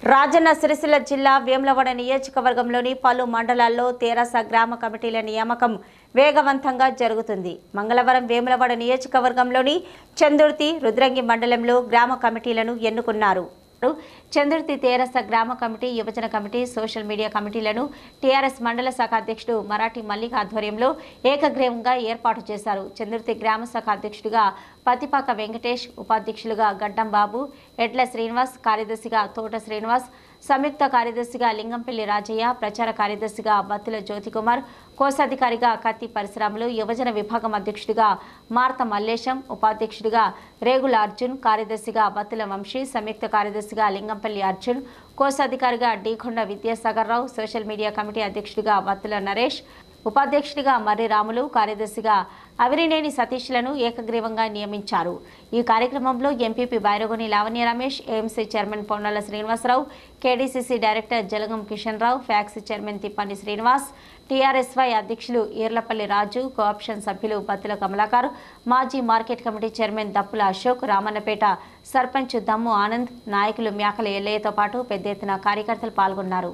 రాజన్న సిరిసిల్ల జిల్లా వేములవాడ నియోజకవర్గంలోని పలు మండలాల్లో తెరాస గ్రామ కమిటీల నియామకం వేగవంతంగా జరుగుతుంది. మంగళవారం వేములవాడ నియోజకవర్గంలోని చందుర్తి, రుద్రంగి మండలంలో గ్రామ కమిటీలను ఎన్నుకున్నారు. చందుర్తి తెరాస గ్రామ కమిటీ, యువజన కమిటీ, సోషల్ మీడియా కమిటీలను టీఆర్ఎస్ మండల శాఖ అధ్యక్షుడు మరాఠీ మల్లిక్ ఆధ్వర్యంలో ఏకగ్రీవంగా ఏర్పాటు చేశారు. చందుర్తి గ్రామ శాఖ అధ్యక్షుడిగా పతిపాక వెంకటేష్, ఉపాధ్యక్షులుగా గడ్డం బాబు, ఎడ్ల శ్రీనివాస్, కార్యదర్శిగా తోట శ్రీనివాస్, సంయుక్త కార్యదర్శిగా లింగంపల్లి రాజయ్య, ప్రచార కార్యదర్శిగా బత్తుల జ్యోతికుమార్, కోశాధికారిగా కత్తి పరిశ్రమలు, యువజన విభాగం అధ్యక్షుడిగా మార్త మల్లేశం, ఉపాధ్యక్షుడిగా రేగుల అర్జున్, కార్యదర్శిగా బత్తుల వంశీ, సంయుక్త కార్యదర్శిగా లింగంపల్లి అర్జున్, కోశాధికారిగా Deekonda Vidyasagar Rao, social media committee అధ్యక్షుడిగా బత్తుల నరేష్, ఉపాధ్యక్షుడిగా మర్రి రాములు, కార్యదర్శిగా అవిరినేని సతీష్లను ఏకగ్రీవంగా నియమించారు. ఈ కార్యక్రమంలో MPP Bairagoni Lavanya Ramesh, AMC chairman Ponnala Srinivasarao, KDCC director Jalagam Kishan Rao, ఫ్యాక్సీ చైర్మన్ తిప్పని శ్రీనివాస్, టీఆర్ఎస్వై అధ్యక్షులు ఈర్లపల్లి రాజు, కోఆప్షన్ సభ్యులు బత్తుల కమలాకర్, మాజీ market committee chairman Dappula Ashok, Ramannapeta sarpanch Dammu Anand, నాయకులు మ్యాకల ఎల్లయ్యతో పాటు పెద్ద ఎత్తున కార్యకర్తలు పాల్గొన్నారు.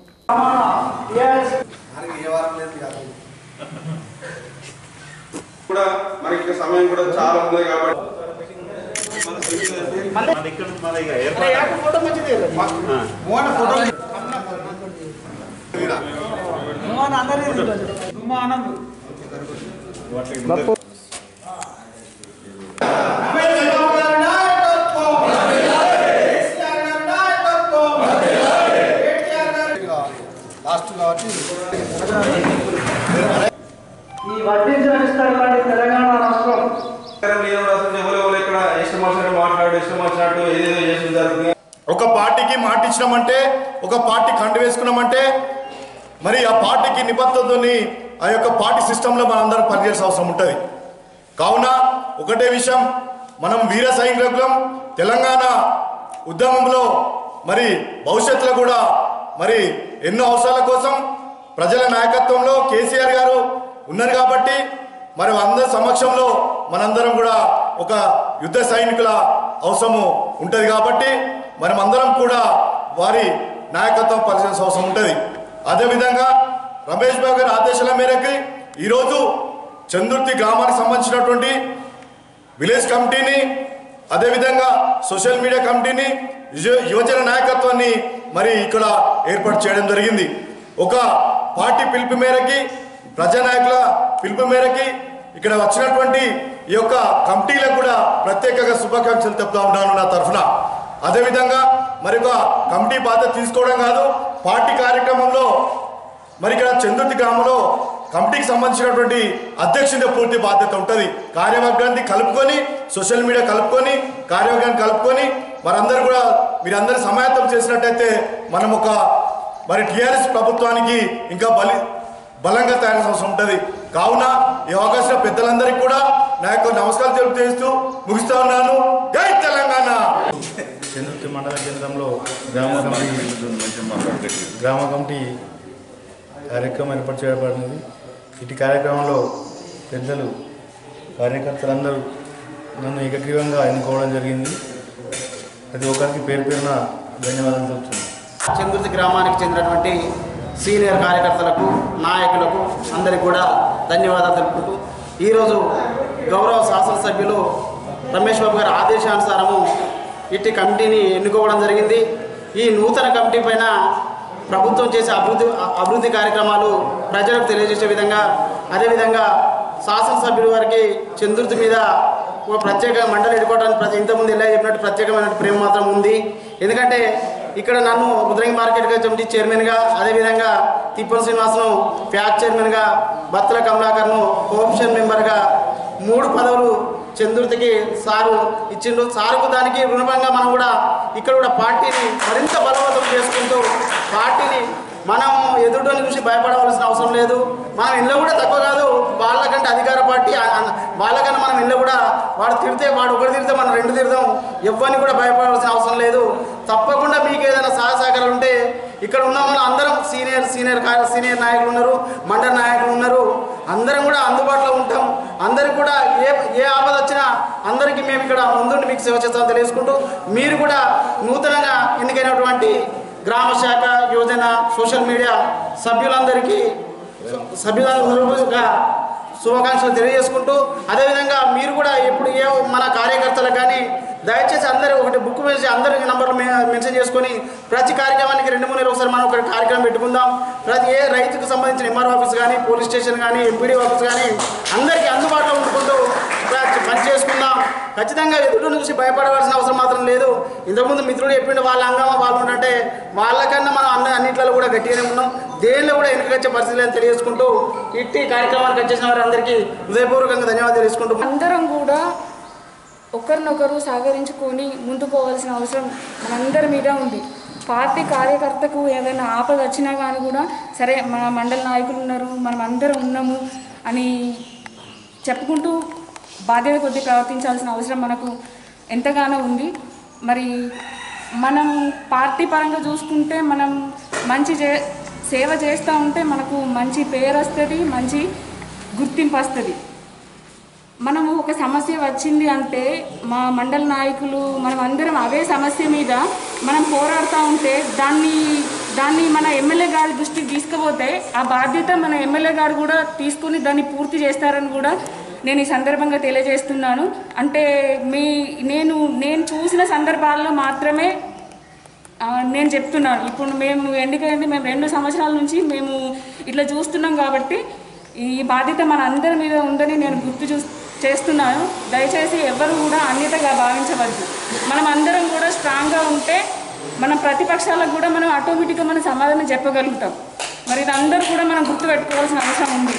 కూడా మనకి సమయం కూడా చాలా ఉంది కాబట్టి లాస్ట్ కాబట్టి ఈ వర్తించనిస్తాడు తెలంగాణ రాష్ట్రం ఒక పార్టీకి మాట ఇచ్చినామంటే, ఒక పార్టీ కండు వేసుకున్నామంటే మరి ఆ పార్టీకి నిబద్ధతతోని ఆ యొక్క పార్టీ సిస్టంలో మనందరం పనిచేయాల్సిన అవసరం ఉంటుంది. కావున ఒకటే విషయం, మనం వీర సైనికులం. తెలంగాణ ఉద్యమంలో మరి భవిష్యత్తులో కూడా మరి ఎన్నో అవసరాల కోసం ప్రజల నాయకత్వంలో కేసీఆర్ గారు ఉన్నారు కాబట్టి మరి అందరి సమక్షంలో మనందరం కూడా ఒక యుద్ధ సైనికుల అవసరము ఉంటుంది కాబట్టి మనం అందరం కూడా వారి నాయకత్వం పరిశీలించాల్సిన అవసరం ఉంటుంది. అదేవిధంగా రమేష్ బాబు గారి ఆదేశాల మేరకు ఈరోజు చందుర్తి గ్రామానికి సంబంధించినటువంటి విలేజ్ కమిటీని, అదేవిధంగా సోషల్ మీడియా కమిటీని, యువజన నాయకత్వాన్ని మరి ఇక్కడ ఏర్పాటు చేయడం జరిగింది. ఒక పార్టీ పిలుపు మేరకి, ప్రజానాయకుల పిలుపు మేరకి ఇక్కడ వచ్చినటువంటి ఈ యొక్క కమిటీలకు కూడా ప్రత్యేకంగా శుభాకాంక్షలు చెప్తా ఉన్నాను నా తరఫున. అదేవిధంగా మరి ఒక కమిటీ బాధ్యత తీసుకోవడం కాదు, పార్టీ కార్యక్రమంలో మరి ఇక్కడ చందుర్తి గ్రామంలో కమిటీకి సంబంధించినటువంటి అధ్యక్షుడి పూర్తి బాధ్యత ఉంటుంది. కార్యవర్గాన్ని కలుపుకొని, సోషల్ మీడియా కలుపుకొని, కార్యవర్గాన్ని కలుపుకొని మరందరూ కూడా మీరందరూ సమాయత్తం చేసినట్టయితే మనం ఒక మరి టీఆర్ఎస్ ప్రభుత్వానికి ఇంకా బలంగా తయారు అవసరం ఉంటుంది. కావున ఈ అవకాశం పెద్దలందరికీ కూడా నా యొక్క నమస్కారం తెలియజేస్తూ ముగిస్తా ఉన్నాను. జై తెలంగాణ. చందుర్తి మండల కేంద్రంలో గ్రామ కమిటీ కార్యక్రమం ఏర్పాటు చేయబడింది. ఇటు కార్యక్రమంలో పెద్దలు, కార్యకర్తలందరూ నన్ను ఏకగ్రీవంగా ఎన్నుకోవడం జరిగింది. ప్రతి ఒక్కరికి పేరు పేరున ధన్యవాదాలు తెలుపుతున్నాను. చందుర్తి గ్రామానికి చెందినటువంటి సీనియర్ కార్యకర్తలకు, నాయకులకు అందరికీ కూడా ధన్యవాదాలు తెలుపుకుంటూ ఈరోజు గౌరవ శాసనసభ్యులు రమేష్ బాబు గారి ఆదేశానుసారము ఇట్టి కమిటీని ఎన్నుకోవడం జరిగింది. ఈ నూతన కమిటీ పైన ప్రభుత్వం చేసే అభివృద్ధి కార్యక్రమాలు ప్రజలకు తెలియజేసే విధంగా, అదేవిధంగా శాసనసభ్యుల వారికి చందుర్తి మీద ఒక ప్రత్యేక మండలి ఎన్నుకోవడానికి ఇంతకుముందు ఎలా చెప్పినట్టు ప్రత్యేకమైన ప్రేమ మాత్రం ఉంది. ఎందుకంటే ఇక్కడ నన్ను రుద్రంగి మార్కెట్ కమిటీ చైర్మన్గా, అదేవిధంగా తిప్పని శ్రీనివాసను ఫ్యాక్ట్ చైర్మన్గా, బత్తుల కమలాకర్ను కోఆప్షన్ మెంబర్గా 3 పదవులు చందుర్తికి సారు ఇచ్చిండు. సారుకు దానికి రుణపంగా మనం కూడా ఇక్కడ కూడా పార్టీని మరింత బలవంతం చేసుకుంటూ పార్టీని మనం ఎదురుని చూసి భయపడవలసిన అవసరం లేదు. మనం ఇళ్ళ కూడా తక్కువ కాదు, వాళ్ళకంటే అధికార పార్టీ వాళ్ళకన్నా మనం ఇళ్ళ కూడా వాడు తిడితే వాడు ఒకటి తిడితే మనం 2 తిడదాం. ఎవరిని కూడా భయపడవలసిన అవసరం లేదు. తప్పకుండా మీకు ఏదైనా సహకారాలు ఉంటే ఇక్కడ ఉన్న వాళ్ళు అందరం సీనియర్ నాయకులు ఉన్నారు, మండల నాయకులు ఉన్నారు, అందరం కూడా అందుబాటులో ఉంటాం. అందరికి కూడా ఏ ఆపద వచ్చినా అందరికీ మేము ఇక్కడ ముందుండి మీకు సేవ చేస్తామని తెలియజేసుకుంటూ మీరు కూడా నూతనంగా ఎన్నికైనటువంటి గ్రామ శాఖ యోజన సోషల్ మీడియా సభ్యులందరికీ శుభాకాంక్షలు తెలియజేసుకుంటూ, అదేవిధంగా మీరు కూడా ఎప్పుడు మన కార్యకర్తలకు కానీ దయచేసి అందరూ ఒకటి బుక్ వేసి అందరికి నంబర్లు మెన్షన్ చేసుకొని ప్రతి కార్యక్రమానికి 2-3 నెలలు ఒకసారి మనం ఒక కార్యక్రమం పెట్టుకుందాం. ప్రతి రైతుకు సంబంధించిన ఎంఆర్ఓ ఆఫీస్ కానీ, పోలీస్ స్టేషన్ కానీ, ఎంపీడీ ఆఫీస్ కానీ అందరికీ అందుబాటులో ఉంటుకుంటూ పని చేసుకుందాం. ఖచ్చితంగా ఎదుటి నుంచి భయపడవలసిన అవసరం మాత్రం లేదు. ఇంతకుముందు మిత్రుడు చెప్పిండు వాళ్ళ అంగమా వాళ్ళు ఉంటే వాళ్ళకన్నా మనం అన్నింటిలో కూడా గట్టిగానే ఉన్నాం. దేనిలో కూడా వెనుకకొచ్చే పరిస్థితులను తెలియజేసుకుంటూ ఇట్టి కార్యక్రమానికి వచ్చేసిన వారందరికీ హృదయపూర్వకంగా ధన్యవాదాలు తెలుసుకుంటూ అందరం కూడా ఒకరినొకరు సహకరించుకొని ముందుకు పోవాల్సిన అవసరం మనందరి మీద ఉంది. పార్టీ కార్యకర్తకు ఏదైనా ఆపద వచ్చినా కానీ కూడా సరే మన మండల నాయకులు ఉన్నారు, మనం అందరం ఉన్నాము అని చెప్పుకుంటూ బాధ్యత కొద్దీ ప్రవర్తించాల్సిన అవసరం మనకు ఎంతగానో ఉంది. మరి మనం పార్టీ పరంగా చూసుకుంటే మనం మంచి సేవ చేస్తూ ఉంటే మనకు మంచి పేరు వస్తుంది, మంచి గుర్తింపు వస్తుంది. మనము ఒక సమస్య వచ్చింది అంటే మా మండల నాయకులు మనం అందరం అదే సమస్య మీద మనం పోరాడుతూ ఉంటే దాన్ని మన ఎమ్మెల్యే గారి దృష్టికి తీసుకుపోతే ఆ బాధ్యత మన ఎమ్మెల్యే గారు కూడా తీసుకుని దాన్ని పూర్తి చేస్తారని కూడా నేను ఈ సందర్భంగా తెలియజేస్తున్నాను. అంటే నేను చూసిన సందర్భాల్లో మాత్రమే నేను చెప్తున్నాను. ఇప్పుడు మేము ఎన్నికైంది, మేము 2 సంవత్సరాల నుంచి మేము ఇట్లా చూస్తున్నాం కాబట్టి ఈ బాధ్యత మన అందరి మీద ఉందని నేను చేస్తున్నాను. దయచేసి ఎవరు కూడా అన్యతగా భావించవద్దు. మనం అందరం కూడా స్ట్రాంగ్గా ఉంటే మన ప్రతిపక్షాలకు కూడా మనం ఆటోమేటిక్గా మనం సమాధానం చెప్పగలుగుతాం. మరి ఇది అందరూ కూడా మనం గుర్తుపెట్టుకోవాల్సిన అవసరం ఉంది.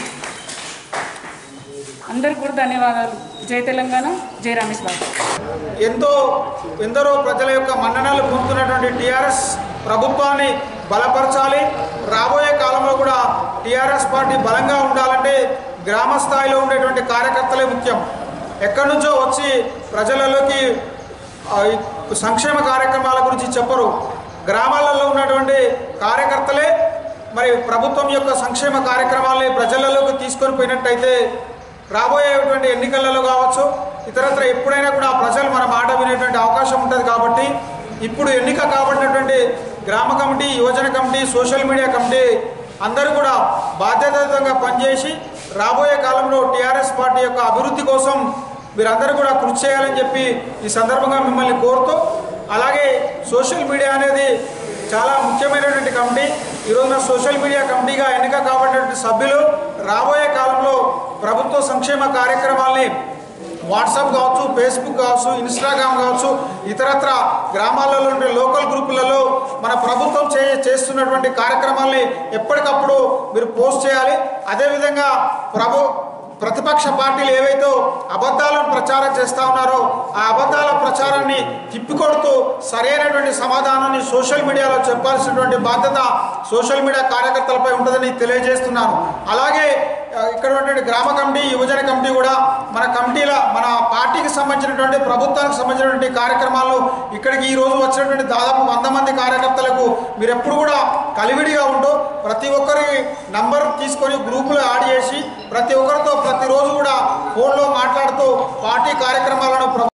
అందరికీ కూడా ధన్యవాదాలు. జై తెలంగాణ, జై రమేష్ బాబు. ఎందరో ప్రజల యొక్క మన్ననలు పొందుతున్నటువంటి టీఆర్ఎస్ ప్రభుత్వాన్ని బలపరచాలి. రాబోయే కాలంలో కూడా టీఆర్ఎస్ పార్టీ బలంగా ఉండాలంటే గ్రామ స్థాయిలో ఉండేటువంటి కార్యకర్తలే ముఖ్యం. ఎక్కడి నుంచో వచ్చి ప్రజలలోకి సంక్షేమ కార్యక్రమాల గురించి చెప్పరు. గ్రామాలలో ఉన్నటువంటి కార్యకర్తలే మరి ప్రభుత్వం యొక్క సంక్షేమ కార్యక్రమాలని ప్రజలలోకి తీసుకొని పోయినట్టయితే రాబోయేటువంటి ఎన్నికలలో కావచ్చు, ఇతరత్ర ఎప్పుడైనా కూడా ప్రజలు మన మాట వినేటువంటి అవకాశం ఉంటుంది. కాబట్టి ఇప్పుడు ఎన్నిక కాబడినటువంటి గ్రామ కమిటీ, యువజన కమిటీ, సోషల్ మీడియా కమిటీ అందరూ కూడా బాధ్యతాయుతంగా పనిచేసి రాబోయే కాలంలో టీఆర్ఎస్ పార్టీ యొక్క అభివృద్ధి కోసం మీరందరూ కూడా కృషి చేయాలని చెప్పి ఈ సందర్భంగా మిమ్మల్ని కోరుతూ, అలాగే సోషల్ మీడియా అనేది చాలా ముఖ్యమైనటువంటి కమిటీ. ఈరోజున సోషల్ మీడియా కమిటీగా ఎన్నిక కాబడినటువంటి సభ్యులు రాబోయే కాలంలో ప్రభుత్వ సంక్షేమ కార్యక్రమాల్ని వాట్సాప్ కావచ్చు, ఫేస్బుక్ కావచ్చు, ఇన్స్టాగ్రామ్ కావచ్చు, ఇతరత్ర గ్రామాలలో ఉండే లోకల్ గ్రూపులలో మన ప్రభుత్వం చేస్తున్నటువంటి కార్యక్రమాల్ని ఎప్పటికప్పుడు మీరు పోస్ట్ చేయాలి. అదేవిధంగా ప్రతిపక్ష పార్టీలు ఏవైతే అబద్ధాలను ప్రచారం చేస్తూ ఉన్నారో ఆ అబద్ధాల ప్రచారాన్ని తిప్పికొడుతూ సరైనటువంటి సమాధానాన్ని సోషల్ మీడియాలో చెప్పాల్సినటువంటి బాధ్యత సోషల్ మీడియా కార్యకర్తలపై ఉంటుందని తెలియజేస్తున్నాను. అలాగే ఇక్కడ ఉన్నటువంటి గ్రామ కమిటీ, యువజన కమిటీ కూడా మన పార్టీకి సంబంధించినటువంటి ప్రభుత్వానికి సంబంధించినటువంటి కార్యక్రమాలు ఇక్కడికి ఈరోజు వచ్చినటువంటి దాదాపు 100 మంది కార్యకర్తలకు మీరు ఎప్పుడు కూడా కలివిడిగా ఉంటూ ప్రతి ఒక్కరి నంబర్ తీసుకొని గ్రూపులో యాడ్ చేసి ప్రతి ఒక్కరితో ప్రతిరోజు కూడా ఫోన్లో మాట్లాడుతూ పార్టీ కార్యక్రమాలను